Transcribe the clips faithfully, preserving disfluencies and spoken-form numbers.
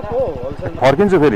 फर्किन्छु फेरि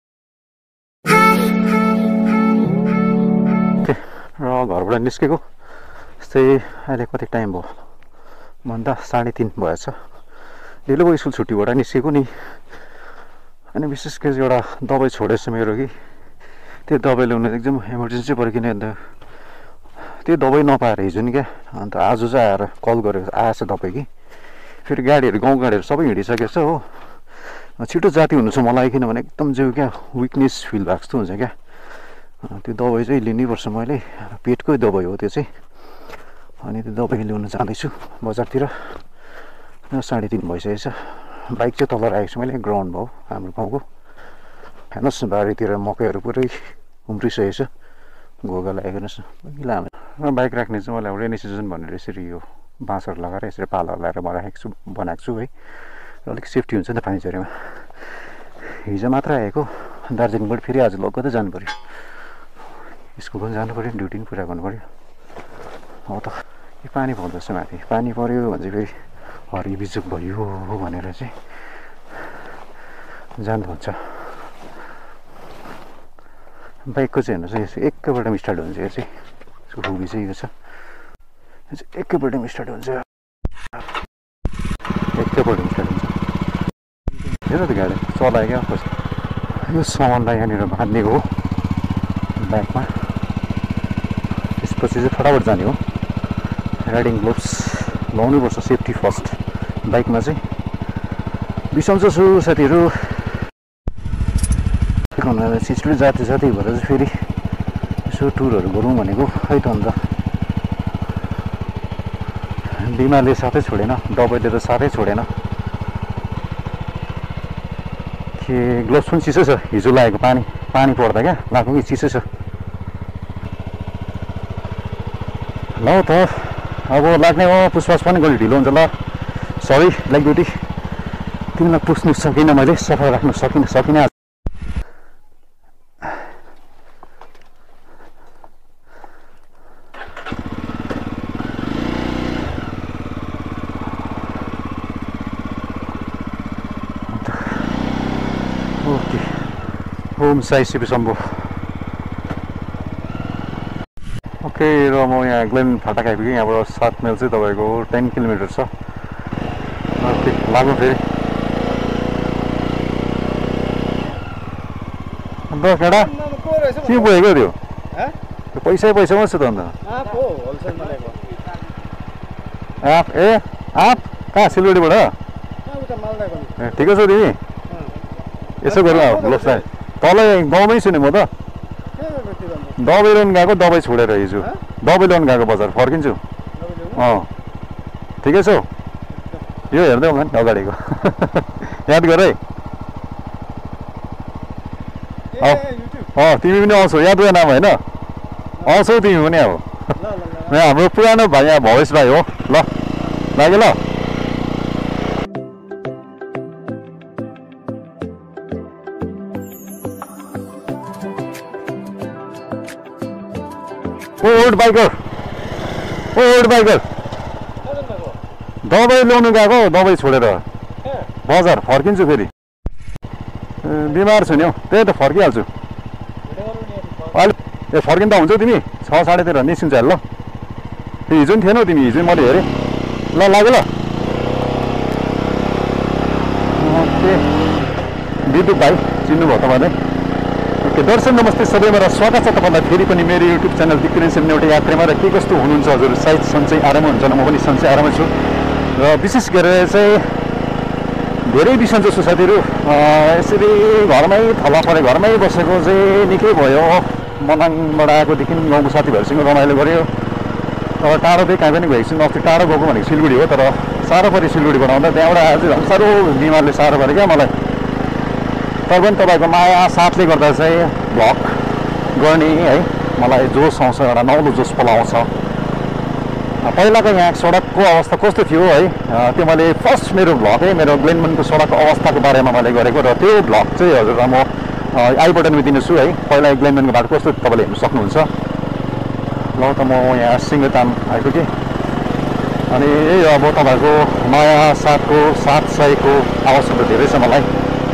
र घरबाट निस्केको यस्तै अहिले कति टाइम भयो भन्दा साढे तीन भएछ ढिलो भयो स्कुल छुट्टीबाट निस्केको नि अनि विशेष गरी एउटा दबाई छोडेछ मेरो कि त्यो दबाई ल्याउनु एकदम इमर्जेन्सी पऱ्यो किन अन्त त्यो दबाई नपाएर हिजो नि क्या अन्त आज चाहिँ आएर कल गरेर आएछ दबाई कि फेरि गाडीहरू गाउँ गाडीहरू सबै हिँडिसकेको छ हो छिटो जाती हुनु छ मलाई किनभने एकदम जिउ क्या विकनेस फिल भएको जस्तो हुन्छ क्या त्यो दबाई चाहिँ लिनैपर्छ मैले पेटकै दबाई हो त्यो चाहिँ अनि त्यो दबाई ल्याउन जाँदैछु बजारतिर साढे तिन भइसकेको छ बाइक चाहिँ तल राखेको छु मैले ग्राउन्ड भयो हाम्रो गाउँको हेर्नुहोस् न बारीतिर मकैहरू पुरै उम्रिसकेको छ घोगा लागेको रहेछ पहिला हाम्रो बाइक राख्ने चाहिँ मलाई रेनी सिजन भनेर यसरी यो बाँसहरू लगाएर यसरी पालहरू लगाएर म राखेको छु बनाएको छु है र अलिक सेफ्टी हुन्छ नि त पानी झरीमा हिजो मात्र आएको दार्जिलिङबाट फेरि आज लग कतै जानु पऱ्यो स्कुल पनि जानु पऱ्यो ड्युटी पनि पुरा गर्नु पऱ्यो हो त यो पानी पर्दछ माथि पानी पऱ्यो भने चाहिँ फेरि हरियो बिजुक भयो भनेर चाहिँ जानुहुन्छ बाइकको चाहिँ हेर्नुहोस् एकैपल्टमा स्टार्ट हुन्छ यो चाहिँ यसको खुबी चाहिँ यो छ एकैपल्टमा स्टार्ट हुन्छ एकैपल्टमा स्टार्ट हुन्छ हेर त गाडी चलायो क्या कस्तो यो सामानलाई यहाँनिर बाँध्नेको हो ब्यागमा त्यसपछि चाहिँ फटाफट जाने हो राइडिङ ग्लोभ्स लाउनुपर्छ सेफ्टी फर्स्ट बाइकमा चाहिँ बिसन्चो छु साथीहरू सिस्टरले जाति जाति भएर चाहिँ फेरि यसो टुरहरू गरौँ भनेको खै त अन्त बिमारले साथै छोडेन दबाईले त साथै छोडेन के ग्लोभ्स पनि चिसो छ हिजो लागेको पानी पानी पर्दा क्या लगाएको कि चिसो छ ल त अब लाग्ने हो पुसपास पनि गल्ती ढिलो हुन्छ ल सरी ब्ल्याक ब्युटी तिमीलाई पुस्नु सकिनँ मैले सफा राख्नु सकिनँ सकिनँ ओके ओम साई शिव शम्भो ओके र म यहाँ ग्लेन फाटक आइपुगेँ यहाँबाट सात माइल चाहिँ तपाईँको टेन किलोमिटर छ ओके लाग्नु फेरि अन्त केटा के बोकेको त्यो पैसै पैसा मात्रै छ त अन्त आप ए आप कहाँ सिलगढीबाट ए ठिकै छ तिमी यसो गरौँ ग्लोभ्सलाई तल गाउँमै छु नि म त दबाई ल्याउनु गएको दबाई छोडेर हिजो दबाई ल्याउनु गएको बजार फर्किन्छु अँ ठिकै छौ यो हेर्दै होला नि अगाडिको याद गर है अँ तिमी पनि आउँछौ याद गर नाम होइन आउँछौ तिमी पनि अब यहाँ हाम्रो पुरानो भाइ यहाँ भवेश भाइ हो ल लाग्यो ल ओल्ड बाइकर ओल्ड बाइकर दबाई ल्याउनु गएको दबाई छोडेर बजार फर्किन्छु फेरि बिमार छु नि हौ त्यही त फर्किहाल्छु अहिले ए फर्किनु त हुन्छ तिमी छ साढेतिर निस्किन्छ ल त्यो हिजो पनि थिएनौ तिमी हिजो मैले हेरेँ ल लाग्यो ल ओके विद्युत भाइ चिन्नुभयो तपाईँले ओके दर्शन नमस्ते सबैमा र स्वागत छ तपाईँलाई फेरि पनि मेरो युट्युब च्यानल दिक्किरन एउटा यात्रामा र के कस्तो हुनुहुन्छ हजुर सायद सन्चै आरामै हुन्छ म पनि सन्चै आरामै छु र विशेष गरेर चाहिँ धेरै बिसन्चो छु साथीहरू यसरी घरमै थला परे घरमै बसेको चाहिँ निकै भयो मनाङबाट आएकोदेखि गाउँको साथीभाइहरूसँग रमाइलो गऱ्यो अब टाढो चाहिँ कहीँ पनि गएको छु अस्ति टाढो गएको भनेको सिलगढी हो तर साह्रो पऱ्यो सिलगढीबाट आउँदा त्यहाँबाट आएर चाहिँ झन् साह्रो बिमारले साह्रो पऱ्यो क्या मलाई तर पनि तपाईँको माया साथले गर्दा चाहिँ भ्लग गर्ने है मलाई जोस आउँछ एउटा नौलो जोस पलाउँछ पहिलाको यहाँ सडकको अवस्था कस्तो थियो है त्यो मैले फर्स्ट मेरो भ्लग है मेरो ग्लेनबर्नको सडकको अवस्थाको बारेमा मैले गरेको र त्यो भ्लग चाहिँ हजुर म आई बटनमा दिनेछु है पहिला ग्लेनबर्नको बाटो कस्तो तपाईँले हेर्नु सक्नुहुन्छ ल त म यहाँ सिङ्गताम आइपुगेँ अनि यही अब तपाईँहरूको माया साथको साथ सहीको आवश्यकता धेरै छ मलाई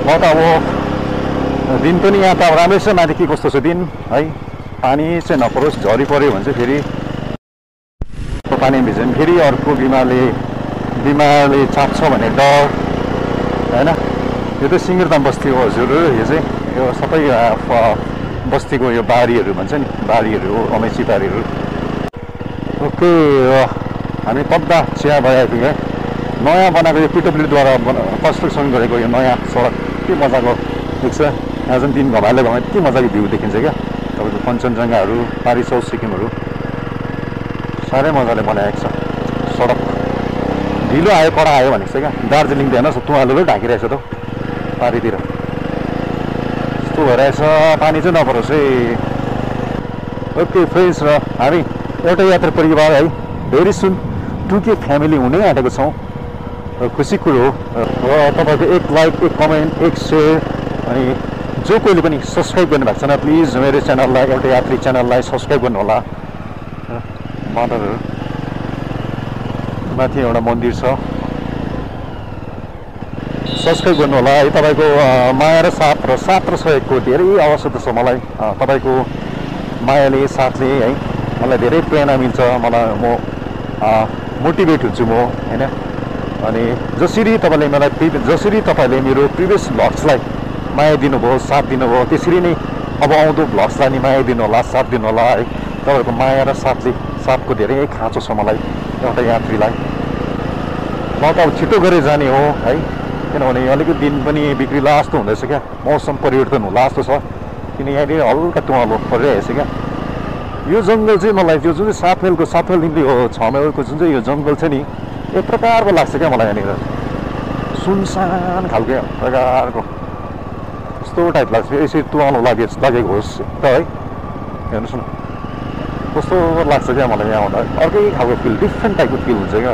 म त अब दिन पनि यहाँ त अब राम्रै छ, माथि के कस्तो छ दिन है। पानी चाहिँ नपरोस्, झरी पऱ्यो भने चाहिँ फेरि पानी भिज्यो भने फेरि अर्को बिमारले बिमारले चाप्छ भन्ने डर होइन। यो त सिङ्गिरधाम बस्ती हो हजुर, यो चाहिँ यो सबै बस्तीको यो बारीहरू भन्छ नि, बारीहरू हो, अलैँची बारीहरू। ओके, हामी तक्दाह चिया बगान आइपुग्यो। नयाँ बनाएको यो पिडब्ल्यूडीद्वारा कन्स्ट्रक्सन गरेको यो नयाँ सडक के मजाको देख्छ। आज दिन घमाले घमा यति मजाको भ्यू देखिन्छ क्या, तपाईँको कञ्चनजङ्घाहरू, पारी साउथ सिक्किमहरू साह्रै मजाले बनाएको छ। सडक ढिलो आयो कडा आयो भनेको छ क्या। दार्जिलिङ त हेर्नुहोस् तुवालोले ढाकिरहेछ त पारीतिर, यस्तो भइरहेछ। पानी चाहिँ नपरोस् है। ओके फ्रेन्ड्स, र हामी एउटा यात्रा परिवार है, भेरी सुन टु के फ्यामिली हुनै आँटेको छौँ। खुसी कुरो हो। र तपाईँको एक लाइक, एक कमेन्ट, एक सेयर, अनि जो कोहीले पनि सब्सक्राइब गर्नुभएको छैन प्लिज मेरो च्यानललाई, एउटा यात्री च्यानललाई सब्सक्राइब गर्नुहोला। मन्दिरहरू माथि एउटा मन्दिर छ, सब्सक्राइब गर्नुहोला है। तपाईँको माया र साथ र साथ र सहयोगको धेरै आवश्यकता छ मलाई। तपाईँको मायाले, साथले है मलाई धेरै प्रेरणा मिल्छ, मलाई म मोटिभेट हुन्छु म होइन। अनि जसरी तपाईँले मलाई जसरी तपाईँले मेरो प्रिभियस भ्लग्सलाई माया दिनुभयो, साथ दिनुभयो, त्यसरी नै अब आउँदो भ्लग्सलाई नि माया दिनु होला, साथ दिनु होला है। तपाईँको माया र साथले साथको धेरै खाँचो छ मलाई एउटा यात्रीलाई। म त अब छिटो गरेर जाने हो है, किनभने अलिकति दिन पनि बिग्रिला जस्तो हुँदैछ क्या, मौसम परिवर्तन होला जस्तो छ। किन यहाँनिर हल्का तुवालो परिरहेछ क्या। यो जङ्गल चाहिँ मलाई यो जुन चाहिँ सात माइलको सात माइलदेखि हो छ माइलको जुन चाहिँ यो जङ्गल छ नि, एक प्रकारको लाग्छ क्या मलाई। यहाँनिर सुनसान खालको प्रकारको यस्तो टाइप लाग्छ, यसरी तुवालो लागे लागेको होस् त है। हेर्नुहोस् न कस्तो लाग्छ क्या मलाई यहाँ आउँदा, अर्कै खालको फिल, डिफ्रेन्ट टाइपको फिल हुन्छ क्या।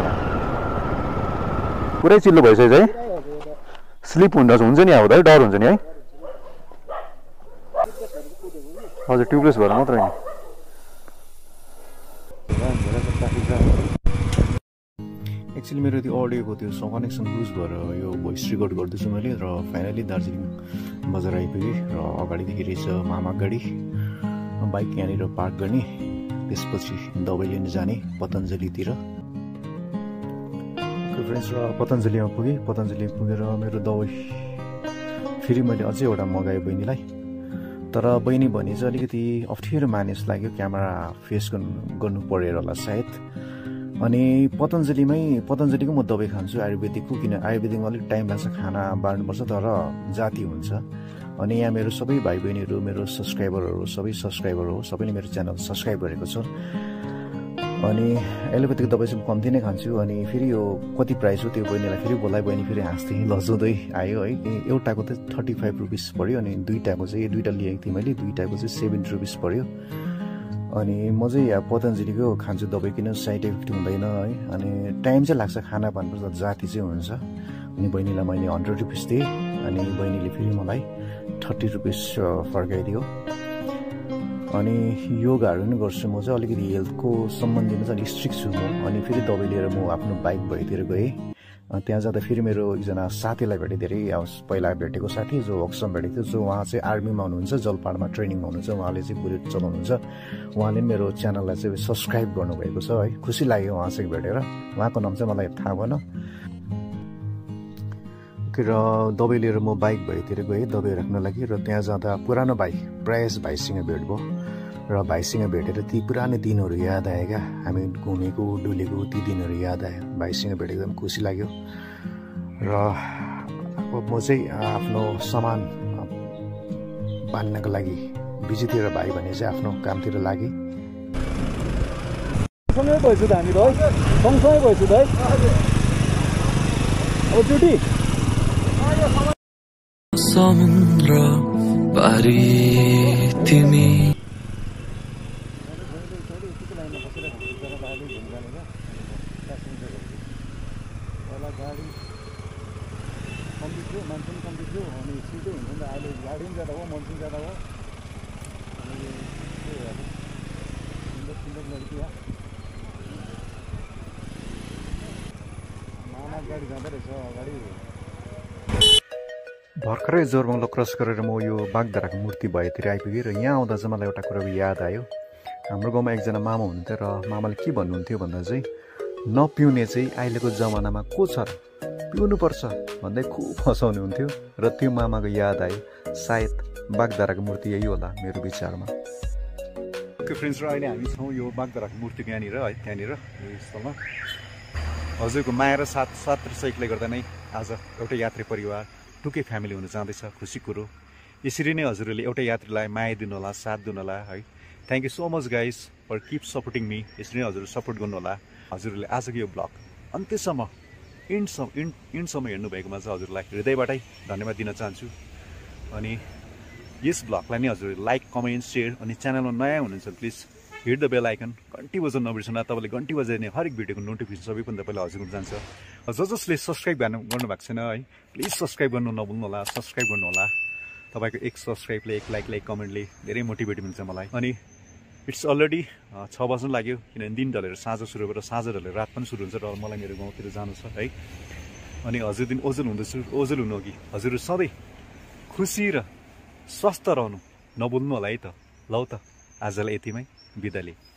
पुरै चिल्लो भइसकेछ है, स्लिप हुन्छ हुन्छ नि अब है, डर हुन्छ नि है। हजुर ट्युबलेस भएर मात्रै नि। एक्चुअली मेरो त्यो अडियोको त्यो कनेक्सन लुज भएर यो भोइस रेकर्ड गर्दैछु मैले। र फाइनली दार्जिलिङ बजार आइपुगेँ र अगाडिदेखि रहेछ मामा गाडी, बाइक यहाँनिर पार्क गर्ने, त्यसपछि दबाई लिन जाने पतञ्जलीतिर। फ्रेन्ड्स, र पतञ्जलीमा पुगेँ। पतञ्जली पुगेर मेरो दबाई फेरि मैले अझै एउटा मगाएँ बहिनीलाई। तर बहिनी भने चाहिँ अलिकति अप्ठ्यारो माने जस्तो लाग्यो, क्यामेरा फेस गर्नु गर्नु परेर होला सायद। अनि पतञ्जलीमै पतञ्जलीको म दबाई खान्छु, आयुर्वेदिकको, किन आयुर्वेदिकमा अलिक टाइम लाग्छ, खाना बाँड्नुपर्छ, तर जाती हुन्छ। अनि यहाँ मेरो सबै भाइ बहिनीहरू, मेरो सब्सक्राइबरहरू, सबै सब्सक्राइबर हो, सबैले मेरो च्यानल सब्सक्राइब गरेको छ। अनि एलोपेथिक दबाई चाहिँ कम्ती नै खान्छु। अनि फेरि यो कति प्राइस हो त्यो बहिनीलाई फेरि बोलाइ, बहिनी फेरि हाँस्दै लजाउँदै आयो है। एउटाको त थर्टी फाइभ रुपिस पऱ्यो, अनि दुईवटाको चाहिँ दुईवटा लिएको थिएँ मैले, दुईवटाको चाहिँ सेभेन्टी रुपिस पऱ्यो। अनि म चाहिँ यहाँ पतञ्जलीको खान्छु दबाई, किन साइड इफेक्ट हुँदैन है। अनि टाइम चाहिँ लाग्छ, खाना भन्नुपर्छ, जाती चाहिँ हुन्छ। अनि बहिनीलाई मैले हन्ड्रेड रुपिस दिएँ, अनि बहिनीले फेरि मलाई थर्टी रुपिस फर्काइदियो। अनि योगाहरू पनि गर्छु म चाहिँ, अलिकति हेल्थको सम्बन्धीमा चाहिँ अलिक स्ट्रिक्ट छु म। अनि फेरि दबाई लिएर म आफ्नो बाइक भएतिर गएँ। त्यहाँ जाँदा फेरि मेरो एकजना साथीलाई भेटेँ, धेरै पहिला भेटेको साथी जो वर्कसप भेटेको थियो, जो उहाँ चाहिँ आर्मीमा हुनुहुन्छ, जलपाहाडमा ट्रेनिङमा हुनुहुन्छ, उहाँले चाहिँ बुलेट चलाउनुहुन्छ। उहाँले पनि मेरो च्यानललाई चाहिँ सब्सक्राइब गर्नुभएको छ है, खुसी लाग्यो उहाँसँग भेटेर। उहाँको नाम चाहिँ मलाई थाहा भएन। र दबाई लिएर म बाइक भएतिर गएँ दबाई राख्न लागि। र त्यहाँ जाँदा पुरानो भाइ प्रयास भाइसँग भेट भयो, र भाइसँग भेटेर ती पुरानो दिनहरू याद आयो क्या, हामी घुमेको डुलेको ती दिनहरू याद आयो। भाइसँग भेटेको एकदम खुसी लाग्यो। र अब म चाहिँ आफ्नो सामान बाँध्नको लागि बिजी थिएँ, र भाइ भने चाहिँ आफ्नो कामतिर लागेँ। सँगै भएछु त हामी त है, सँगसँगै भएछु त है। अब चुटी समुद्र पारी तिमी मामा गाडी जाँदो रहेछ अगाडि। भर्खरै जोरबङ्गलो क्रस गरेर म यो बागधाराको मूर्ति भएतिर आइपुगेँ र यहाँ आउँदा चाहिँ मलाई एउटा कुरो याद आयो। हाम्रो गाउँमा एकजना मामा हुनुहुन्थ्यो र मामाले के भन्नुहुन्थ्यो भन्दा चाहिँ नपिउने चाहिँ अहिलेको जमानामा को छ र, पिउनुपर्छ भन्दै खुब हँसाउनु हुन्थ्यो र त्यो मामाको याद आयो। सायद बागधाराको मूर्ति यही होला मेरो विचारमा। ओके फ्रेन्ड्स, र अहिले हामी छौँ यो बागधाराको मूर्तिको यहाँनिर है, त्यहाँनिर यो स्थलमा। हजुरको माया र साथ साथ र सहयोगले गर्दा नै आज एउटै यात्री परिवार टुकै फ्यामिली हुन जाँदैछ, खुसी कुरो। यसरी नै हजुरहरूले एउटै यात्रीलाई माया दिनुहोला, साथ दिनुहोला है। Thank you so much guys for keep supporting me. यसरी नै हजुरहरू सपोर्ट गर्नुहोला। हजुरहरूले आजको यो ब्लग अन्त्यसम्म इन्डसम्म इन्ड इन्डसम्म हेर्नुभएकोमा चाहिँ हजुरलाई हृदयबाटै धन्यवाद दिन चाहन्छु। अनि यस ब्लगलाई नै हजुरहरूले लाइक, कमेन्ट, सेयर, अनि च्यानलमा नयाँ हुनुहुन्छ please hit the bell icon, घन्टी बजाउन नबिर्सनु। तपाईँले घन्टी बजाइने हरेक भिडियोको नोटिफिकेसन सबैभन्दा पहिला हजुरको जान्छ। ज जसले सब्सक्राइब गर्नु गर्नुभएको छैन है, प्लिज सब्सक्राइब गर्नु नभुल्नु होला, सब्सक्राइब गर्नु होला। तपाईँको एक सब्सक्राइबले, एक लाइकले, एक कमेन्टले धेरै मोटिभेट हुन्छ मलाई। अनि इट्स अलरेडी छ बज्नु लाग्यो, किनभने दिन ढलेर साँझ सुरु गरेर साँझ ढलेर रात पनि सुरु हुन्छ र मलाई मेरो गाउँतिर जानु छ है। अनि हजुर दिन ओझेल हुँदैछु, ओझेल हुनु अघि हजुरहरू सधैँ खुसी र स्वस्थ रहनु नभुल्नु होला है त। लौ त आजलाई यतिमै बिदा लिएँ।